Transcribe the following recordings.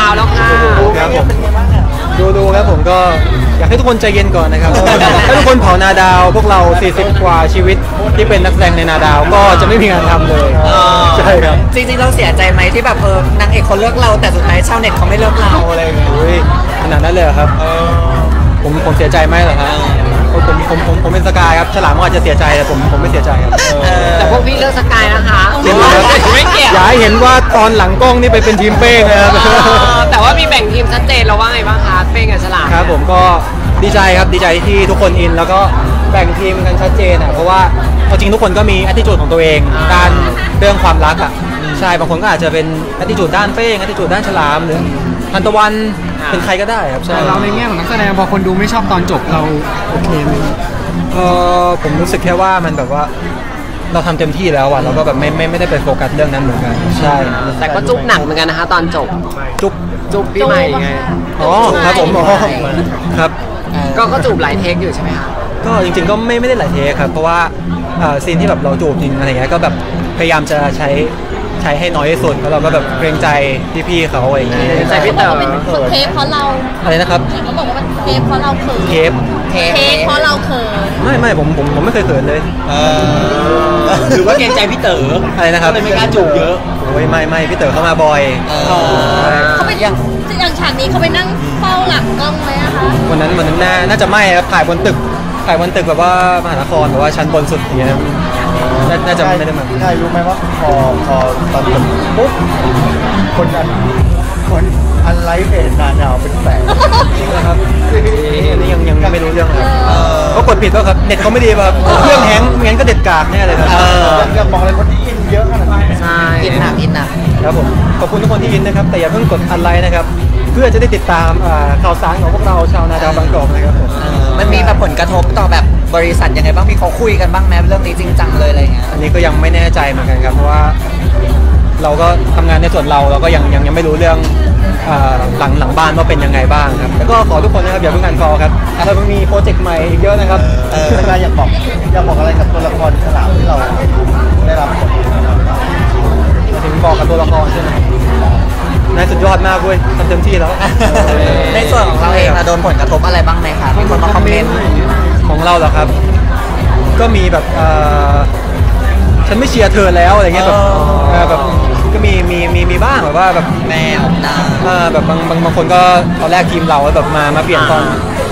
าวแล้วค่ะครับผมดูครับผมก็อยากให้ทุกคนใจเย็นก่อนนะครับถ้าทุกคนเผานาดาวพวกเรา40กว่าชีวิตที่เป็นนักแสดงในนาดาวก็จะไม่มีงานทำเลยใช่ครับจริงๆเราเสียใจไหมที่แบบนางเอกเขาเลือกเราแต่สุดท้ายชาวเน็ตเขาไม่เลือกเราอะไรอย่างเงี้ยขนาดนั้นเลยครับผมเสียใจไหมเหรอครับผมเป็นสกายครับฉลามก็อาจจะเสียใจแต่ผมไม่เสียใจครับแต่พวกพี่เลือกสกายนะคะไม่เกี่ยวอย่าให้เห็นว่าตอนหลังกล้องนี่ไปเป็นทีมเป้งนะครับแต่ว่ามีแบ่งทีมชัดเจนแล้วว่าไงบ้างคะเป้งกับฉลามครับผมก็ดีใจครับดีใจที่ทุกคนอินแล้วก็แบ่งทีมกันชัดเจนเพราะว่าจริงทุกคนก็มี attitude ของตัวเองด้านเรื่องความรักใช่บางคนก็อาจจะเป็น attitude ด้านเป้ง attitude ด้านฉลามหรือทันตะวันเป็นใครก็ได้ครับใช่เราในแง่ของนักแสดงพอคนดูไม่ชอบตอนจบเราโอเคไหมผมรู้สึกแค่ว่ามันแบบว่าเราทำเต็มที่แล้วเราก็แบบไม่ได้ไปโฟกัสเรื่องนั้นเหมือนกันใช่แต่ก็จุ๊บหนังเหมือนกันนะคะตอนจบจุ๊บพี่ใหม่ไงครับผมครับก็จูบหลายเทคอยู่ใช่ไหมคะก็จริงๆก็ไม่ได้หลายเทคครับเพราะว่าซีนที่แบบเราจูบจริงอะไรเงี้ยก็แบบพยายามจะใช้ให้น้อยที่สุดแล้วเราก็แบบเกรงใจพี่ๆเขาอะไรอย่างเงี้ยใจพี่เต๋อเทปเพราะเราอะไรนะครับเขาบอกว่าเทปเพราะเราเขินเทปเพราะเราเขินไม่ผมไม่เคยเขินเลยหรือว่าเกรงใจพี่เต๋ออะไรนะครับเลยไม่กล้าจูบเยอะโอ้ยไม่พี่เต๋อเข้ามาบ่อยเขาไปอย่างฉากนี้เขาไปนั่งเฝ้าหลังกล้องไหมอะคะวันนั้นน่าจะไม่ครับถ่ายบนตึกแบบว่ามหานครแบบว่าชั้นบนสุดอย่างเงี้ยน่าจะไม่ได้มาใช่รู้ไหมว่าพอตอนจบปุ๊บคนอันไลฟ์เพจนาดาวเป็นแฝงจริงนะครับนี่ยังไม่รู้เรื่องครับเขากดผิดว่าครับเน็ตเขาไม่ดีป่ะเครื่องแฮงไม่งั้นก็เด็ดกากแน่เลยครับอยากบอกอะไรคนที่อินเยอะขนาดนี้ใช่อินหนักครับผมขอบคุณทุกคนที่อินนะครับแต่อย่าเพิ่งกดอันไลค์นะครับเพื่อจะได้ติดตามข่าวสารของพวกเราชาวนาดาวบางกอกนะครับผมมันมีแบบผลกระทบต่อแบบบริษัทยังไงบ้างมีเขาคุยกันบ้างไหมเรื่องนี้จริงจังเลยอะไรเงี้ยอันนี้ก็ยังไม่แน่ใจเหมือนกันครับเพราะว่าเราก็ทำงานในส่วนเราก็ยังไม่รู้เรื่องหลังบ้านว่าเป็นยังไงบ้างครับแล้วก็ขอทุกคนนะครับอย่าเพิ่งอันฟอลครับเรามีโปรเจกต์ใหม่อีกเยอะนะครับอยากบอกอะไรกับตัวละครฉลามที่เราได้รับถึงบอกกับตัวละครใช่ไหมนายสุดยอดมากเว้ยทำเต็มที่แล้วในส่วนของเราเองโดนผลกระทบอะไรบ้างไหมคะมีคนมาคอมเมนต์ของเราเหรอครับก็มีแบบฉันไม่เชียร์เธอแล้วอะไรเงี้ยแบบก็มีบ้างแบบว่าแบบแม่ออกหน้าแบบบางคนก็ตอนแรกทีมเราแบบมาเปลี่ยนตอน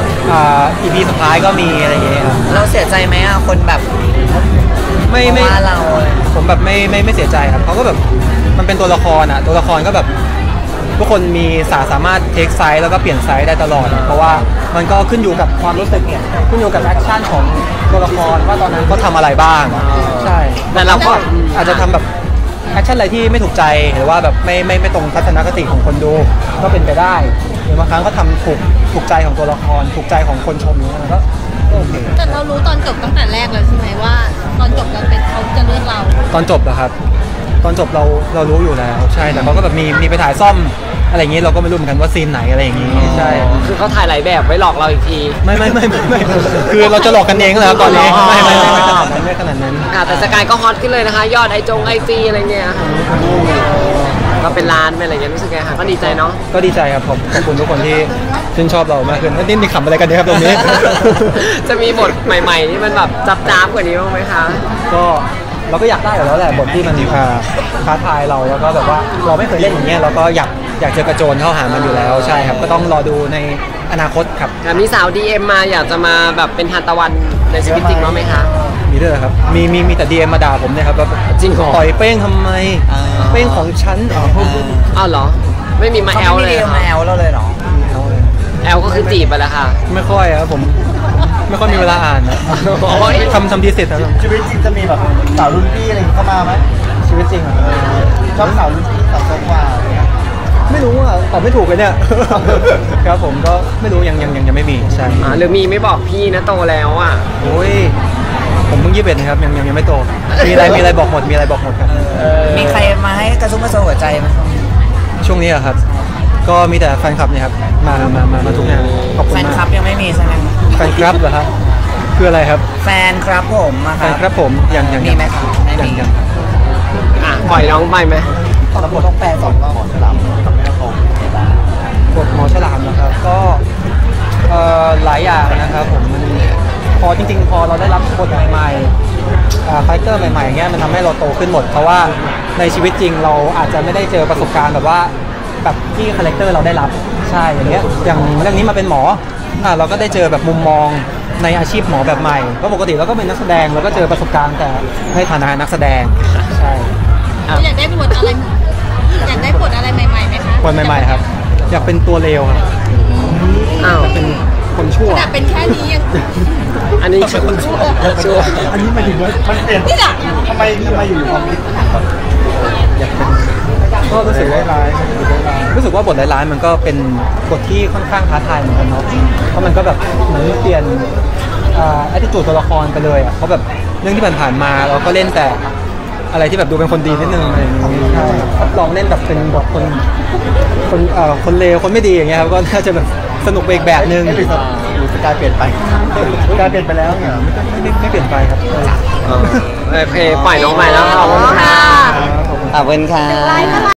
EP สุดท้ายก็มีอะไรอย่างเงี้ยครับเราเสียใจไหมคนแบบไม่เราผมแบบไม่เสียใจครับเขาก็แบบมันเป็นตัวละครตัวละครก็แบบทุกคนมีสามารถเทคไซส์แล้วก็เปลี่ยนไซส์ได้ตลอดเพราะว่ามันก็ขึ้นอยู่กับความรู้สึกเนี่ยขึ้นอยู่กับแอคชั่นของตัวละครว่าตอนนั้นเขาทำอะไรบ้างใช่แต่เราก็อาจจะทำแบบแอคชั่นอะไรที่ไม่ถูกใจหรือว่าแบบไม่ตรงทัศนคติของคนดูก็เป็นไปได้หรือบางครั้งก็ทำถูกใจของตัวละครถูกใจของคนชมเนี่ยก็โอเคแต่เรารู้ตอนจบตั้งแต่แรกเลยใช่ไหมว่าตอนจบเราเป็นเขาจะเลือกเราตอนจบเหรอครับตอนจบเรารู้อยู่แล้วใช่แต่เขาก็แบบมีไปถ่ายซ่อมอะไรอย่างนี้เราก็ไม่รู้เหมือนกันว่าซีนไหนอะไรอย่างนี้ใช่คือเขาถ่ายหลายแบบไว้หลอกเราอีกทีไม่คือเราจะหลอกกันเองแล้วตอนนี้ไม่ขนาดนั้นแต่สกายก็ฮอตขึ้นเลยนะคะยอดIGอะไรเงี้ยก็เป็นล้านเป็นอะไรเงี้ยรู้สึกไงคะก็ดีใจเนาะก็ดีใจครับผมขอบคุณทุกคนที่ชื่นชอบเรามากขึ้นนี่ขำอะไรกันเนี่ยครับตรงนี้จะมีบทใหม่ๆที่มันแบบจับกว่านี้บ้างไหมคะก็เราก็อยากได้อยู่แล้วแหละบทที่มันท้าทายเราแล้วก็แบบว่าเราไม่เคยเล่นอย่างเงี้ยเราก็อยากเจอกระโจนเข้าหามันอยู่แล้วใช่ครับก็ต้องรอดูในอนาคตครับมีสาว DM มาอยากจะมาแบบเป็นทานตะวันในชีวิตจริงมั้ยไหมคะมีด้วยครับมีแต่ DM มาด่าผมเนี่ยครับว่าจริงเหรอต่อยเป้งทำไมเป้งของฉันอ้าวเหรอไม่มีมาแอลเลยมาแอลเราเลยเหรอแอลก็คือจีบไปแล้วค่ะไม่ค่อยครับผมไม่ค่อยมีเวลาอ่านนะทำดีเสร็จแล้วชีวิตจริงจะมีแบบสาวรุ่นพี่อะไรเข้ามาไหมชีวิตจริงชอบสาวรุ่นพี่สาวโซฟาไม่รู้ตอบไม่ถูกเลยเนี่ยครับผมก็ไม่รู้ยังไม่มีใช่หรือมีไม่บอกพี่นะโตแล้วโอ้ยผมเพิ่ง21นะครับยังไม่โตมีอะไรบอกหมดครับมีใครมาให้กระซุ่มกระซวหัวใจไหมช่วงนี้ครับก็มีแต่แฟนคลับเนี่ยครับมาทุกงานขอบคุณมากแฟนคลับยังไม่มีใช่ไหมแฟนคลับเหรอครับคืออะไรครับแฟนครับผมแฟนครับผมยังมีไหมครับยังปล่อยน้องไปไหมตอนนั้นผมต้องแปล2 รอบฉลามกับแม่โตจริงๆพอเราได้รับบทใหม่คาแรคเตอร์ใหม่ๆอย่างเงี้ยมันทำให้เราโตขึ้นหมดเพราะว่าในชีวิตจริงเราอาจจะไม่ได้เจอประสบการณ์แบบว่าแบบที่คาแรคเตอร์เราได้รับใช่อย่างเงี้ยอย่างเรื่องนี้มาเป็นหมอเราก็ได้เจอแบบมุมมองในอาชีพหมอแบบใหม่เพราะปกติเราก็เป็นนักแสดงเราก็เจอประสบการณ์แต่ในฐานะนักแสดงใช่อยากได้บทอะไรอยากได้บทอะไรใหม่ๆไหมคะคนใหม่ๆครับอยากเป็นตัวเลวครับอ้าวเป็นคนชั่วขนาดเป็นแค่นี้ยังอันนี้ชั่วชั่วอันนี้หมายถึงว่ามันเปลี่ยนนี่แหละทำไมอยู่ความคิดอยากเป็นก็รู้สึกว่ารู้สึกว่าบทร้ายๆมันก็เป็นบทที่ค่อนข้างท้าทายเหมือนกันเนาะเพราะมันก็แบบเหมือนเปลี่ยนattitude ตัวละครไปเลยอ่ะเพราะแบบเรื่องที่ผ่านๆมาเราก็เล่นแต่อะไรที่แบบดูเป็นคนดีนิดนึงอะไรอย่างเงี้ยใช่ครับลองเล่นแบบเป็นแบบคนเลวคนไม่ดีอย่างเงี้ยครับก็น่าจะแบบสนุกไปอีกแบบนึงหรือสกายเปลี่ยนไปสกายเปลี่ยนไปแล้วเนี่ยไม่เปลี่ยนไปครับโอเคปล่อยน้องใหม่แล้วขอบคุณค่ะขอบคุณค่ะ